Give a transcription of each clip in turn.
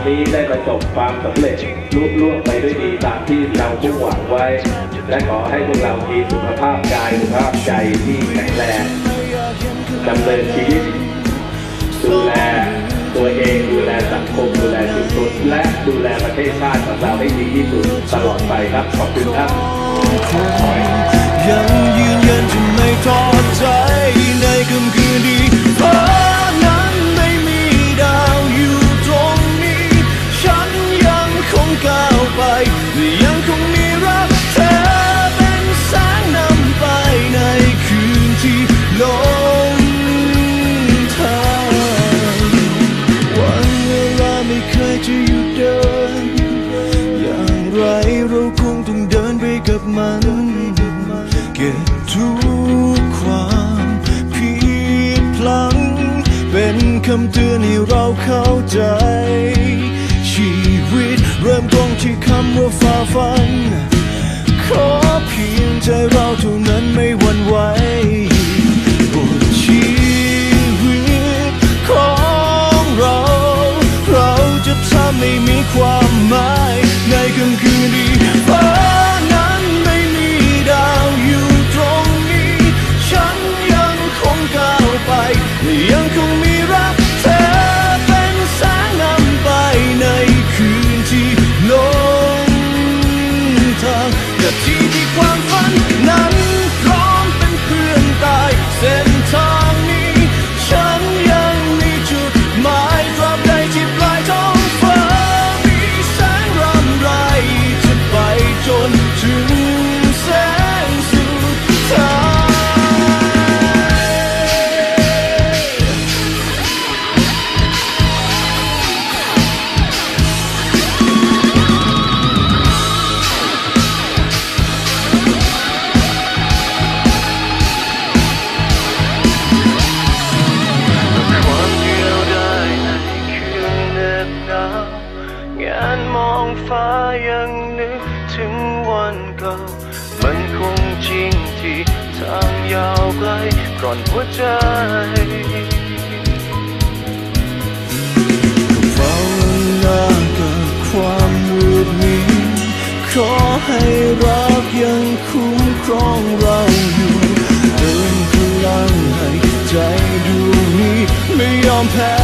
นี้ได้ประสบความสำเร็จลุล่วงไปด้วยดีตามที่เรามุ่งหวังไว้และขอให้พวกเรามีสุขภาพกายสุขภาพใจที่แข็งแรงดำเนินชีวิตดูแลตัวเองดูแลสังคมดูแลชุมชนและดูแลประเทศชาติของเราให้ดีที่สุดตลอดไปครับขอบคุณครับยังยืนยันจะไม่ท้อใจในค่ำคืนนี้ฟ้านั้นไม่มีดาวอยู่ตรงนี้ฉันยังคงก้าวไปยังคงมีรักเธอเป็นแสงนำไปในคืนที่ลงทางวันเวลาไม่เคยจะหยุดเดินอย่างไรเราคงต้องเดินไปกับมันเก็บทุกความผิดพลั้งเป็นคำเตือนให้เราเข้าใจชีวิตเริ่มต้นที่คำว่าฝ่าฟันขอเพียงใจเราเท่านั้นไม่หวั่นไหวบทชีวิตของเราจะทำให้มีความหมายในค่ำคืนนี้ฟ้านั้นไม่มีดาวอยู่ตรงนี้ฉันยังคงก้าวไปยังคงมีรักเธอเป็นแสงนำไปในคืนที่ลงทางนาทีที่ความฝันนั้นพร้อมเป็นเพื่อนตายเส้นทางนี้ฉันยังมีจุดหมายตราบใดที่ปลายท้องฟ้ามีแสงรำไรจะไปจนถึงแสงสุดท้ายความเดียวดายในคืนเหน็บหนาวงานมองฟ้ายังนึกถึงวันเก่ามันคงจริงที่ทางยาวไกลกร่อนหัวใจเฝ้าหน้ากับความมืดมิดขอให้รักยังคุ้มครองเราอยู่เติมพลังให้ใจดวงนี้ไม่ยอมแพ้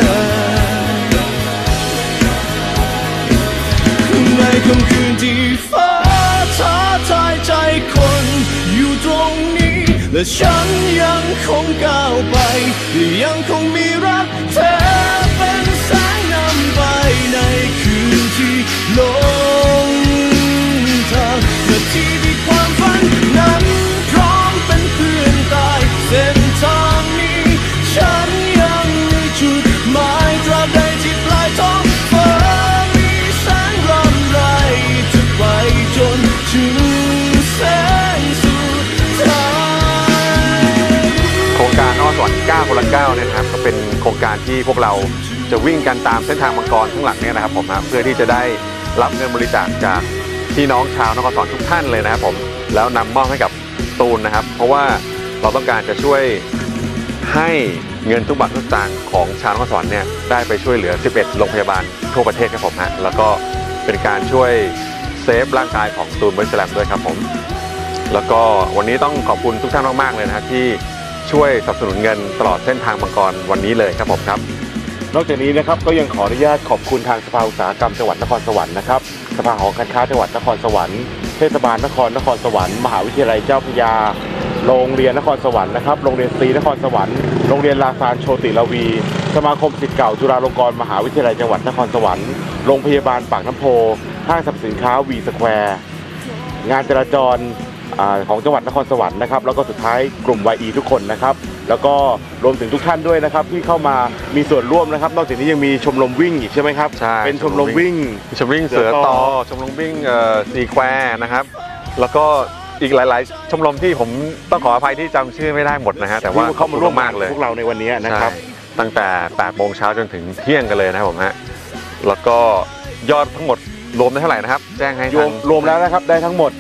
ในค่ำคืนที่ฟ้าท้าทายใจคนอยู่ตรงนี้และฉันยังคงก้าวไปยังคงมีรักเธอเป็นแสงนำไปในคืนที่ลงทางนาทีที่ความฝันนั้นพร้อมเป็นเพื่อนตายเส้นทางนี้ฉันยังมีจุดหมายตราบใดที่ปลายท้องฟ้ามีแสงรำไรจะไปจนถึงแสงสุดท้ายโครงการน.สวรรค์9 คนละ 9เนี่ยนะครับก็เป็นโครงการที่พวกเราจะวิ่งกันตามเส้นทางมังกรข้างหลังเนี่ยนะครับผมนะเพื่อที่จะได้รับเงินบริจาคจากพี่น้องชาวนครสวรรค์ทุกท่านเลยนะครับผมแล้วนำมอบให้กับตูนนะครับเพราะว่าเราต้องการจะช่วยให้เงินทุกบาททุกสตางค์ของชาวนครสวรรค์เนี่ยได้ไปช่วยเหลือ11โรงพยาบาลทั่วประเทศครับผมฮะแล้วก็เป็นการช่วยเซฟร่างกายของตูนบอดี้สแลมด้วยครับผมแล้วก็วันนี้ต้องขอบคุณทุกท่านมากๆเลยนะครับที่ช่วยสนับสนุนเงินตลอดเส้นทางมังกรวันนี้เลยครับผมครับนอกจากนี้นะครับก็ยังขออนุญาตขอบคุณทางสภาอุตสาหกรรมจังหวัดนครสวรรค์นะครับสภาหอการค้าจังหวัดนครสวรรค์เทศบาลนครสวรรค์มหาวิทยาลัยเจ้าพระยาโรงเรียนนครสวรรค์นะครับโรงเรียนศรีนครสวรรค์โรงเรียนลาซานโชติลาวีสมาคมศิษย์เก่าจุฬาลงกรณ์มหาวิทยาลัยจังหวัดนครสวรรค์โรงพยาบาลปากน้ำโพห้างสรรพสินค้าวีสแควร์งานจราจรของจังหวัดนครสวรรค์นะครับแล้วก็สุดท้ายกลุ่ม YE ทุกคนนะครับแล้วก็รวมถึงทุกท่านด้วยนะครับที่เข้ามามีส่วนร่วมนะครับนอกจากนี้ยังมีชมรมวิ่งอีกใช่ไหมครับใช่เป็นชมรมวิ่งเสือต่อชมรมวิ่งซีแควร์นะครับแล้วก็อีกหลายๆชมรมที่ผมต้องขออภัยที่จำชื่อไม่ได้หมดนะฮะแต่ว่าเข้ามาร่วมมากเลยพวกเราในวันนี้นะครับตั้งแต่8 โมงเช้าจนถึงเที่ยงกันเลยนะครับผมฮะแล้วก็ยอดทั้งหมดรวมได้เท่าไหร่นะครับแจ้งให้รวมแล้วนะครับได้ทั้งหมด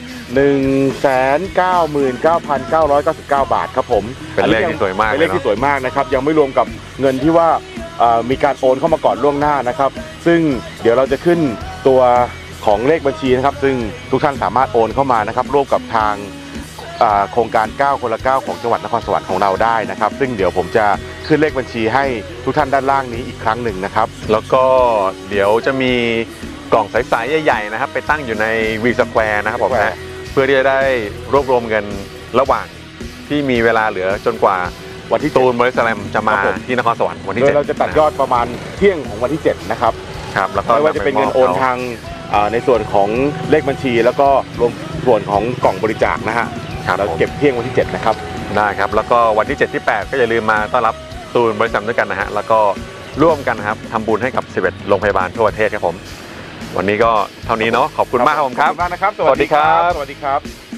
199,999 บาทครับผมเป็นเลขที่สวยมากเป็นเลขที่สวยมากนะครับยังไม่รวมกับเงินที่ว่ามีการโอนเข้ามาก่อนล่วงหน้านะครับซึ่งเดี๋ยวเราจะขึ้นตัวของเลขบัญชีนะครับซึ่งทุกท่านสามารถโอนเข้ามานะครับร่วมกับทางโครงการ9คนละ9ของจังหวัดนครสวรรค์ของเราได้นะครับซึ่งเดี๋ยวผมจะขึ้นเลขบัญชีให้ทุกท่านด้านล่างนี้อีกครั้งหนึ่งนะครับแล้วก็เดี๋ยวจะมีกล่องใสๆใหญ่ๆนะครับไปตั้งอยู่ในวีสแควร์นะครับผมนะเพื่อที่จะได้รวบรวมเงินระหว่างที่มีเวลาเหลือจนกว่าวันที่ตูนบริสแลมจะมาที่นครสวรรค์วันที่7 โดยเราจะตัดยอดประมาณเที่ยงของวันที่7นะครับครับแล้วก็ไม่ว่าจะเป็นเงินโอนทางในส่วนของเลขบัญชีแล้วก็รวมส่วนของกล่องบริจาคนะฮะเราเก็บเที่ยงวันที่7นะครับได้ครับแล้วก็วันที่7ที่8ก็อย่าลืมมาต้อนรับตูนบริสแลมด้วยกันนะฮะแล้วก็ร่วมกันนะครับทำบุญให้กับ11โรงพยาบาลทั่วประเทศครับผมวันนี้ก็เท่านี้เนาะขอบคุณมากครับผมครับขอบคุณมากนะครับสวัสดีครับสวัสดีครับ